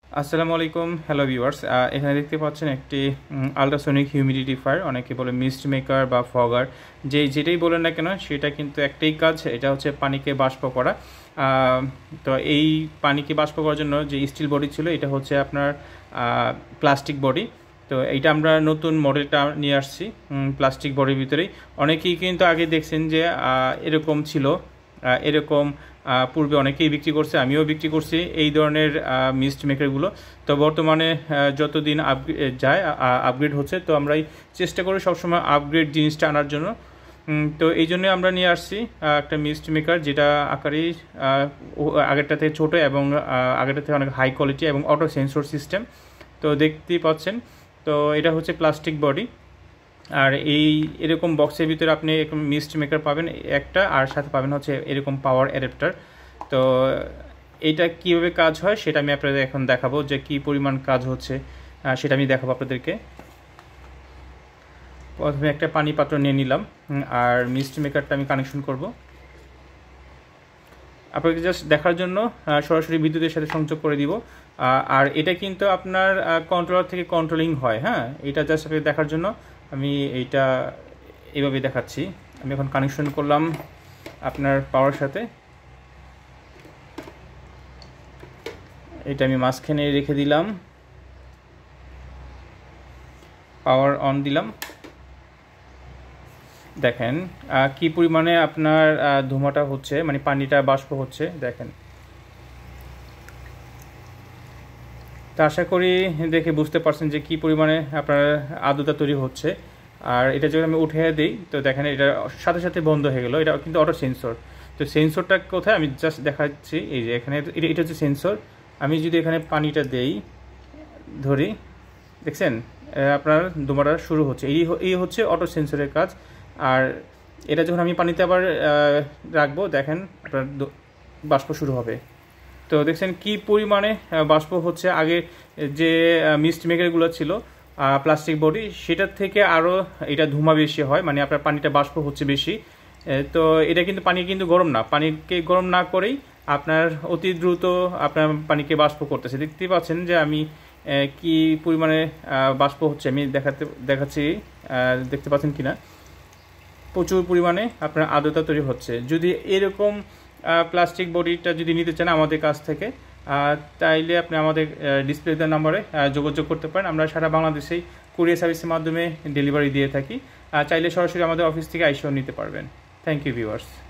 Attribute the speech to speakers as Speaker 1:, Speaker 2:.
Speaker 1: আসসালামু আলাইকুম, hello viewers. এখানে দেখতে পাচ্ছেন একটি আল্ট্রাসনিক হিউমিডিফায়ার, অনেকে বলে মিস্ট মেকার বা ফগার, যেটাই বলেন না কেন সেটা কিন্তু একটাই কাজ, এটা হচ্ছে পানিকে বাষ্প করা। তো এই পানিকে বাষ্প করার জন্য যে স্টিল বডি ছিল, এটা হচ্ছে আপনার প্লাস্টিক বডি। তো এইটা আমরা নতুন মডেলটা নিয়ে আসছি প্লাস্টিক বডির ভিতরেই। অনেকেই কিন্তু আগে দেখছেন যে এরকম ছিল, এরকম পূর্বে অনেকেই বিক্রি করছে, আমিও বিক্রি করছি এই ধরনের মিস্ট মেকারগুলো। তো বর্তমানে যতদিন যায় আপগ্রেড হচ্ছে, তো আমরাই চেষ্টা করি সবসময় আপগ্রেড জিনিসটা আনার জন্য। তো এই জন্য আমরা নিয়ে আসছি একটা মিস্ট মেকার, যেটা আকারেই আগেরটা থেকে ছোটো এবং আগেরটা থেকে অনেক হাই কোয়ালিটি এবং অটো সেন্সর সিস্টেম। তো দেখতেই পাচ্ছেন, তো এটা হচ্ছে প্লাস্টিক বডি। আর এরকম বক্সের ভিতরে আপনি এরকম মিস্ট মেকার পাবেন একটা, আর সাথে পাবেন হচ্ছে এরকম পাওয়ার অ্যাডাপ্টার। তো এইটা কীভাবে কাজ হয় সেটা আমি আপনাদের এখন দেখাবো, যে কী পরিমাণ কাজ হচ্ছে সেটা আমি দেখাবো আপনাদেরকে। প্রথমে একটা পানি পাত্র নিয়ে নিলাম, আর মিস্ট মেকারটা আমি কানেকশন করব আপনাকে জাস্ট দেখার জন্য। সরাসরি বিদ্যুতের সাথে সংযোগ করে দিব। আর এটা কিন্তু আপনার কন্ট্রোলার থেকে কন্ট্রোলিং হয়। হ্যাঁ, এটা জাস্ট আপনাকে দেখার জন্য আমি এইটা এইভাবে দেখাচ্ছি। আমি এখন কানেকশন করলাম আপনার পাওয়ার সাথে। এটা আমি মাঝখানে রেখে দিলাম, পাওয়ার অন দিলাম। দেখেন কি পরিমাণে আপনার ধোঁয়াটা হচ্ছে, মানে পানিটা বাষ্প হচ্ছে, দেখেন। তা আশা করি দেখে বুঝতে পারছেন যে কি পরিমাণে আপনার আর্দ্রতা তৈরি হচ্ছে। আর এটা যখন আমি উঠে দিই, তো দেখেন এটা সাথে সাথে বন্ধ হয়ে গেল। এটা কিন্তু অটো সেন্সর। তো সেন্সরটা কোথায় আমি জাস্ট দেখাচ্ছি, এই যে এখানে এটা হচ্ছে সেন্সর। আমি যদি এখানে পানিটা দেই, ধরি, দেখছেন আপনার ধোঁয়াটা শুরু হচ্ছে। এই হচ্ছে অটো সেন্সরের কাজ। আর এটা যখন আমি পানিতে আবার রাখবো, দেখেন আপনার বাষ্প শুরু হবে। তো দেখছেন কি পরিমাণে বাষ্প হচ্ছে। আগে যে মিস্ট মেকারগুলো ছিল প্লাস্টিক বডি, সেটার থেকে আরও এটা ধোঁয়া বেশি হয়, মানে আপনার পানিটা বাষ্প হচ্ছে বেশি। তো এটা কিন্তু পানি কিন্তু গরম না, পানিকে গরম না করেই আপনার অতি দ্রুত আপনার পানিকে বাষ্প করতেছে। দেখতেই পাচ্ছেন যে আমি কি পরিমাণে বাষ্প হচ্ছে, আমি দেখাচ্ছি, দেখতে পাচ্ছেন কিনা। প্রচুর পরিমাণে আপনার আর্দ্রতা তৈরি হচ্ছে। যদি এরকম প্লাস্টিক বডিটা যদি নিতে চান আমাদের কাছ থেকে, তাইলে আপনি আমাদের ডিসপ্লে দেওয়ার নাম্বারে যোগাযোগ করতে পারেন। আমরা সারা বাংলাদেশেই কুরিয়ার সার্ভিসের মাধ্যমে ডেলিভারি দিয়ে থাকি। চাইলে সরাসরি আমাদের অফিস থেকে আইসেও নিতে পারবেন। Thank you viewers.